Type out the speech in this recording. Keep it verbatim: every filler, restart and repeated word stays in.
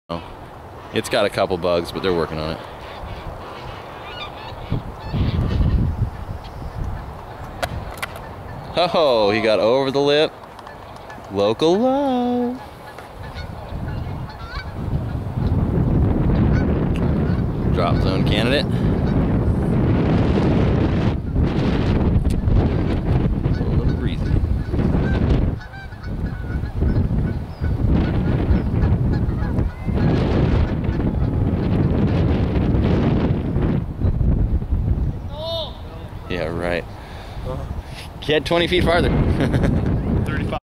It's got a couple bugs, but they're working on it. Oh, he got over the lip. Local love. Drop zone candidate. A little breezy. Yeah, right. Get twenty feet farther.